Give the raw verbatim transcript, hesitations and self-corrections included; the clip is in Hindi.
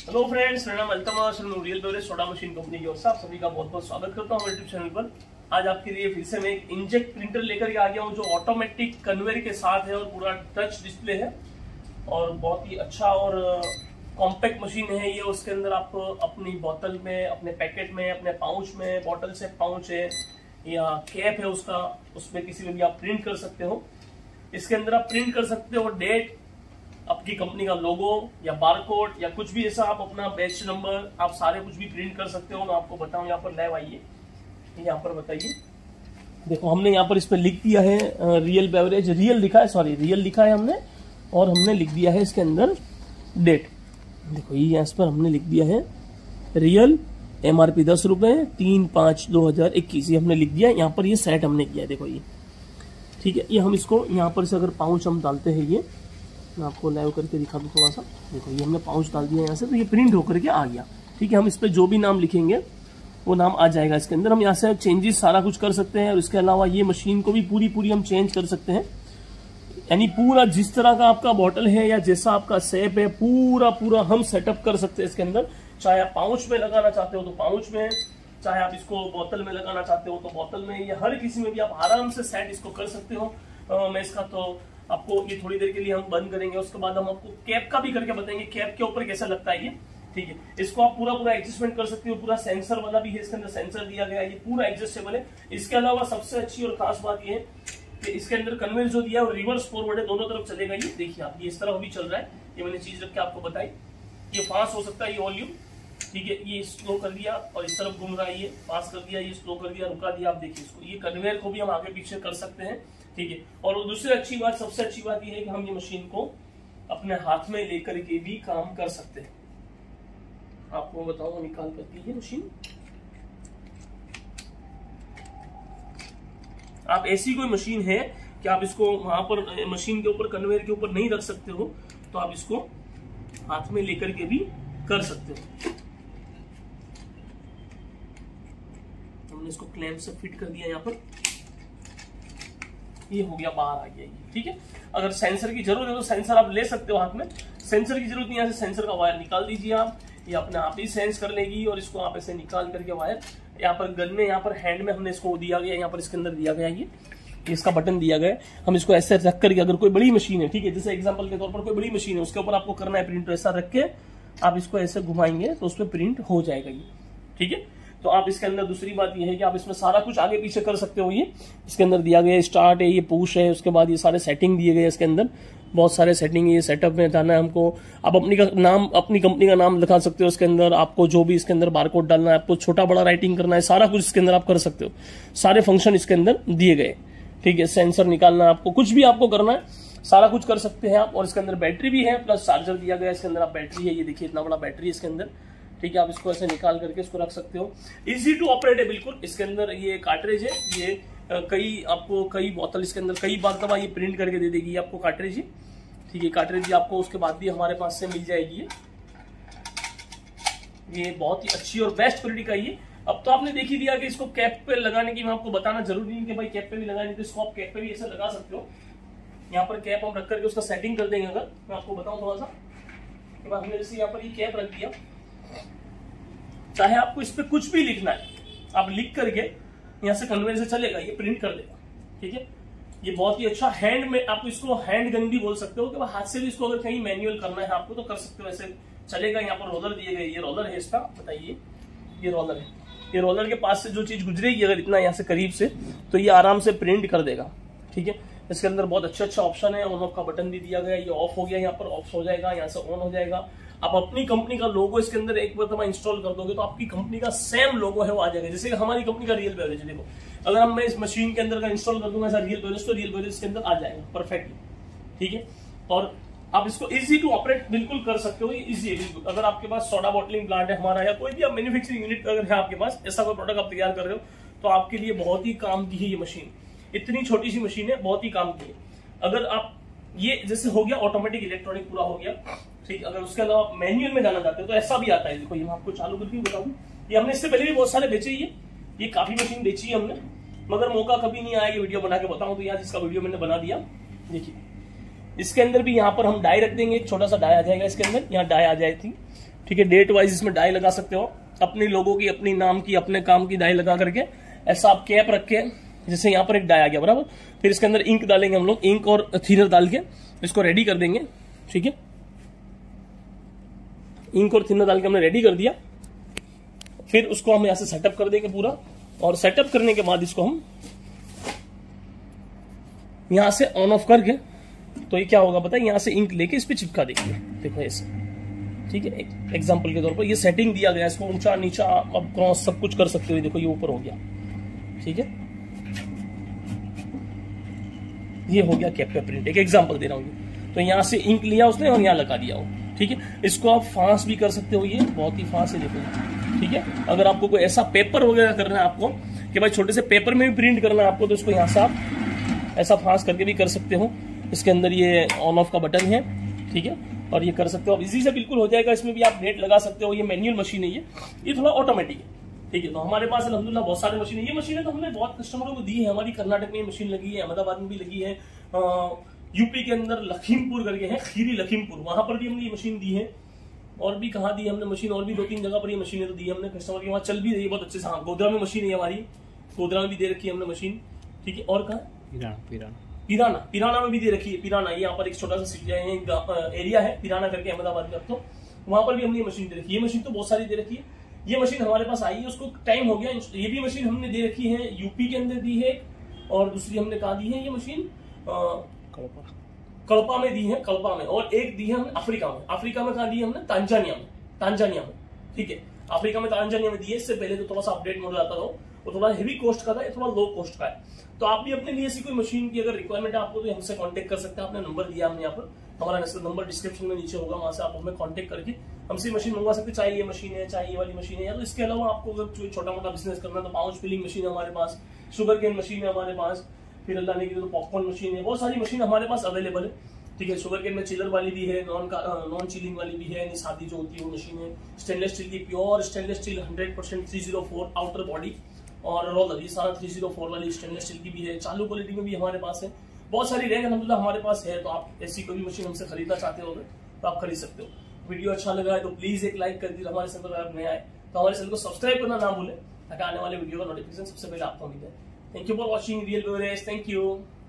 हेलो फ्रेंड्स, मेरा नाम Altamas real beverage soda machine company की ओर से आप सभी का बहुत बहुत स्वागत करता हूं यूट्यूब चैनल पर। आज आपके लिए फिर से मैं एक इंजेक्ट प्रिंटर लेकर के आ गया हूं जो ऑटोमेटिक कन्वेयर के साथ है और पूरा टच डिस्प्ले है और बहुत ही अच्छा और कॉम्पैक्ट मशीन है ये। उसके अंदर आप अपनी बोतल में, अपने पैकेट में, अपने पाउच में, बोतल से पाउच है या कैप है उसका, उसमें किसी में भी आप प्रिंट कर सकते हो। इसके अंदर आप प्रिंट कर सकते हो डेट, आपकी कंपनी का लोगो या बारकोड या कुछ भी ऐसा, आप अपना बैच नंबर, आप सारे कुछ भी प्रिंट कर सकते हो। मैं आपको बताऊं, यहाँ पर लाइव आइए, यहाँ पर बताइए। देखो हमने यहाँ पर इस पे लिख दिया है रियल बेवरेज, रियल लिखा है, सॉरी रियल लिखा है हमने, और हमने लिख दिया है इसके अंदर डेट। देखो ये इस पर हमने लिख दिया है रियल, एमआरपी दस रुपए, तीन पांच दो हजार इक्कीस, ये हमने लिख दिया है। यहाँ पर ये सेट हमने किया है, देखो ये ठीक है। ये हम इसको यहाँ पर से अगर पाउच हम डालते हैं, ये मैं आपको लाइव करके दिखा दूँ थोड़ा सा। देखो ये हमने पाउच डाल दिया यहाँ से, तो ये प्रिंट होकर के आ गया। ठीक है, हम इस पर जो भी नाम लिखेंगे वो नाम आ जाएगा इसके अंदर। हम यहाँ से चेंजेस सारा कुछ कर सकते हैं और इसके अलावा ये मशीन को भी पूरी पूरी हम चेंज कर सकते हैं, यानी पूरा जिस तरह का आपका बॉटल है या जैसा आपका शेप है पूरा पूरा हम सेटअप कर सकते हैं इसके अंदर। चाहे आप पाउच में लगाना चाहते हो तो पाउच में, चाहे आप इसको बोतल में लगाना चाहते हो तो बोतल में, या हर किसी में भी आप आराम से सेट इसको कर सकते हो। आ, मैं इसका तो आपको ये थोड़ी देर के लिए हम बंद करेंगे, उसके बाद हम आपको कैप का भी करके बताएंगे कैप के ऊपर कैसा लगता है ये। ठीक है, इसको आप पूरा पूरा एडजस्टमेंट कर सकते हो, पूरा सेंसर वाला भी है, इसके अंदर सेंसर दिया गया है, ये पूरा एडजस्टेबल है। इसके अलावा सबसे अच्छी और खास बात ये है कि इसके अंदर कन्वेयर जो दिया है वो रिवर्स फॉरवर्ड है, दोनों तरफ चलेगा। ये देखिए आप, ये इस तरफ भी चल रहा है, ये मैंने चीज रख के आपको बताई। ये फास्ट हो सकता है, ये वॉल्यूम, ठीक है, ये स्लो कर दिया और इस तरफ घूम रहा है, ये पास कर दिया, ये स्लो कर दिया, रुका दिया। आप देखिए इसको, ये कन्वेयर को भी हम आगे पीछे कर सकते हैं। ठीक है, और दूसरी अच्छी बात, सबसे अच्छी बात ये है कि हम ये मशीन को अपने हाथ में लेकर के भी काम कर सकते हैं। आपको बताऊं, निकाल करती है मशीन। आप ऐसी कोई मशीन है कि आप इसको वहां पर मशीन के ऊपर, कन्वेयर के ऊपर नहीं रख सकते हो, तो आप इसको हाथ में लेकर के भी कर सकते हो। हमने इसको क्लैंप से फिट कर दिया यहाँ पर, ये हो गया, बाहर आ गया ये। ठीक है, अगर सेंसर की जरूरत है तो सेंसर आप ले सकते हो हाथ में, सेंसर की जरूरत नहीं, यहाँ से सेंसर का वायर निकाल दीजिए आप, ये अपने आप ही सेंस कर लेगी और इसको आप ऐसे निकाल करके वायर यहाँ पर गन में, यहाँ पर हैंड में हमने इसको दिया गया, यहाँ पर इसके अंदर दिया गया ये इसका बटन दिया गया है। हम इसको ऐसे रख करके, अगर कोई बड़ी मशीन है, ठीक है, जैसे एग्जांपल के तौर पर कोई बड़ी मशीन है, उसके ऊपर आपको करना है प्रिंट, ऐसा रख के आप इसको ऐसे घुमाएंगे तो उसमें प्रिंट हो जाएगा ये। ठीक है, तो आप इसके अंदर दूसरी बात ये है कि आप इसमें सारा कुछ आगे पीछे कर सकते हो। ये इसके अंदर दिया गया स्टार्ट है, ये पुश है, उसके बाद ये सारे सेटिंग दिए गए इसके अंदर, बहुत सारे सेटिंग है। ये सेटअप में जाना है हमको, आप अपनी का नाम, अपनी कंपनी का नाम लिखा सकते हो इसके अंदर, आपको जो भी इसके अंदर बारकोड डालना है, आपको छोटा बड़ा राइटिंग करना है, सारा कुछ इसके अंदर आप कर सकते हो। सारे फंक्शन इसके अंदर दिए गए। ठीक है, सेंसर निकालना, आपको कुछ भी आपको करना है, सारा कुछ कर सकते हैं आप। और इसके अंदर बैटरी भी है, प्लस चार्जर दिया गया है इसके अंदर। आप बैटरी है, ये देखिए इतना बड़ा बैटरी है इसके अंदर। ठीक है, आप इसको ऐसे निकाल करके इसको रख सकते हो, इजी टू ऑपरेट है बिल्कुल। इसके अंदर ये कार्ट्रिज है, ये कई आपको कई बोतल इसके अंदर कई बार दबा ये प्रिंट करके दे देगी आपको कार्ट्रिज है। ठीक है, कार्ट्रिज आपको उसके बाद भी हमारे पास से मिल जाएगी ये ये बहुत ही अच्छी और बेस्ट क्वालिटी का ये। अब तो आपने देख ही दिया कि इसको कैप पे लगाने की मैं आपको बताना जरूरी नहीं कि भाई कैप पे भी लगानी, तो इसको आप कैप पे भी ऐसे लगा सकते हो। यहाँ पर कैप हम रख करके उसका सेटिंग कर देंगे। अगर मैं आपको बताऊं थोड़ा सा, तो हमने जैसे यहाँ पर ये कैप रख दिया, चाहे आपको इस पे कुछ भी लिखना है, आप लिख करके यहाँ से कन्वेयर से चलेगा, ये प्रिंट कर देगा। ठीक है, ये बहुत ही अच्छा हैंड में, आप इसको हैंड गन भी बोल सकते हो कि हाथ से भी इसको अगर कहीं मैनुअल करना है आपको तो कर सकते हो, ऐसे चलेगा। यहाँ पर रोलर दिए गए, ये रोलर है इसका, बताइए ये रोलर है, ये रोलर के पास से जो चीज गुजरेगी अगर इतना यहाँ से करीब से, तो ये आराम से प्रिंट कर देगा। ठीक है, इसके अंदर बहुत अच्छा अच्छा ऑप्शन है, ऑन ऑफ का बटन भी दिया गया है, ये ऑफ हो गया, यहाँ पर ऑफ हो जाएगा, यहाँ से ऑन हो जाएगा। आप अपनी कंपनी का लोगो इसके अंदर एक बार इंस्टॉल कर दोगे तो आपकी कंपनी का सेम लोगो है वो आ जाएगा, जैसे कि हमारी कंपनी का रियल बेवरेज है। देखो अगर हम मैं इस मशीन के अंदर का इंस्टॉल कर दूंगा ऐसा रियल बेवरेज, तो रियल बेवरेज के अंदर आ जाएगा परफेक्टली। ठीक है, और आप इसको इजी टू ऑपरेट बिल्कुल कर सकते हो, ये इजी है बिल्कुल। अगर आपके पास सोडा बॉटलिंग प्लांट है हमारा, या कोई भी आप मैन्युफैक्चरिंग यूनिट अगर है आपके पास, ऐसा कोई प्रोडक्ट आप तैयार कर रहे हो, तो आपके लिए बहुत ही काम की है ये मशीन। इतनी छोटी सी मशीन है, बहुत ही काम की है। अगर आप ये जैसे हो गया ऑटोमेटिक इलेक्ट्रॉनिक पूरा हो गया, ठीक। अगर उसके अलावा मैनुअल में जाना चाहते हो तो ऐसा भी आता है। देखो ये मैं आपको चालू करके बता दूं, ये हमने इससे पहले भी बहुत सारे बेचे, ये ये काफी मशीन बेची है हमने, मगर मौका कभी नहीं आया कि वीडियो बना के बताऊं, तो आज इसका वीडियो मैंने बना दिया। देखिए इसके अंदर भी यहाँ पर हम डाई रख देंगे, एक छोटा सा डाई आ जाएगा इसके अंदर, यहाँ डाई आ जाएगी। ठीक है। डेट वाइज इसमें डाई लगा सकते हो, अपने लोगों की, अपनी नाम की, अपने काम की डाई लगा करके ऐसा आप कैप रख के, जैसे यहाँ पर एक डाई आ गया बराबर, फिर इसके अंदर इंक डालेंगे हम लोग, इंक और थिनर डाल के इसको रेडी कर देंगे। ठीक है, इंक और थिनर डाल के हमने रेडी कर दिया, फिर उसको हम यहां से सेटअप कर देंगे पूरा, और सेटअप करने के बाद इसको हम यहां से ऑन ऑफ करके, तो ये क्या होगा पता है, यहां से इंक लेके इस पे चिपका देंगे, देखो ऐसे। ठीक है, एग्जांपल के तौर पर ये सेटिंग दिया गया, इसको ऊंचा नीचा अब क्रॉस सब कुछ कर सकते हो, देखो ये ऊपर हो गया। ठीक है, ये हो गया कैप पे प्रिंट, एक एग्जांपल दे रहा हूं। तो यहां से इंक लिया उसने और यहां लगा दिया हो। ठीक है, इसको आप फास्ट भी कर सकते हो, ये बहुत ही फास्ट है, देखो। ठीक है, अगर आपको कोई ऐसा पेपर वगैरह करना है आपको कि भाई छोटे से पेपर में भी प्रिंट करना है आपको, तो इसको यहां से आप ऐसा फास्ट करके भी कर सकते हो। इसके अंदर ये ऑन ऑफ का बटन है। ठीक है, और ये कर सकते हो, अब इजी से बिल्कुल हो जाएगा। इसमें भी आप डेट लगा सकते हो। ये मैनुअल मशीन है, ये ये थोड़ा ऑटोमेटिक है। ठीक है, तो हमारे पास अल्हम्दुलिल्लाह बहुत सारे मशीन है। ये मशीनें तो हमने बहुत कस्टमरों को दी है, हमारी कर्नाटक में मशीन लगी है, अहमदाबाद में भी लगी है, यूपी के अंदर लखीमपुर करके है, खीरी लखीमपुर, वहां पर भी हमने ये मशीन दी है। और भी कहाँ दी हमने मशीन, और भी दो तीन जगह पर ये मशीनें तो दी हमने कस्टमर की, वहां चल भी रही है बहुत अच्छे से। हाँ, गोधरा में मशीन है हमारी, गोधरा में भी दे रखी है हमने मशीन। ठीक है, और कहा पिराना, पिराना में भी दे रखी है। पिराना ये यहाँ पर एक छोटा सा एरिया है पिराना करके अहमदाबाद में, अब तो वहां पर भी हमने ये मशीन दे रखी है। ये मशीन तो बहुत सारी दे रखी है। ये मशीन हमारे पास आई है, उसको टाइम हो गया। ये भी मशीन हमने दे रखी है, यूपी के अंदर दी है, और दूसरी हमने कहा दी है ये मशीन कड़पा कड़पा में दी है, कड़पा में, और एक दी है हमने अफ्रीका में। अफ्रीका में कहा दी है हमने तांजानिया में, तांजानिया में। ठीक है, अफ्रीका में तांजानिया में दी है। इससे पहले तो थोड़ा सा अपडेट मॉडल आता था, वो थोड़ा हेवी कॉस्ट का था, ये थोड़ा लो कॉस्ट का है। तो आप भी अपने लिए ऐसी कोई मशीन की अगर रिक्वायरमेंट है आपको, तो हमसे कांटेक्ट कर सकते हैं। आपने नंबर दिया हमने यहाँ पर, हमारा नंबर डिस्क्रिप्शन में नीचे होगा, वहां से आप हमें कांटेक्ट करके हमसे मशीन मंगवा सकते हैं। चाहे ये मशीन है, चाहे ये वाली मशीन है, या तो इसके अलावा आपको अगर छोटा मोटा बिजनेस करना है तो पाउच फिलिंग मशीन है हमारे पास, शुगर केन मशीन है हमारे पास, फिर अल्लाह ने की तो पॉपकॉर्न मशीन है, बहुत सारी मशीन हमारे पास अवेलेबल है। ठीक है, शुगर केन में चिलर वाली भी है, नॉन नॉन चिलिंग वाली भी है, निशादी जो होती है वो मशीन है। स्टेनलेस स्टील की pure stainless steel hundred percent three zero four outer body और रोलर, ये सारा थ्री जीरो फोर वाली स्टेनलेस स्टील की भी है। चालू क्वालिटी में भी हमारे पास है, बहुत सारी रेंज अल्हम्दुलिल्लाह हमारे पास है। तो आप ऐसी कोई भी मशीन हमसे खरीदना चाहते हो तो आप खरीद सकते हो। वीडियो अच्छा लगा है तो प्लीज एक लाइक कर दीजिए। हमारे चैनल पर आप नए आए तो हमारे चैनल को सब्सक्राइब करना ना भूलें, ताकि आने वाले वीडियो का नोटिफिकेशन सबसे पहले आपको मिले। Thank you for watching real beverage, thank you.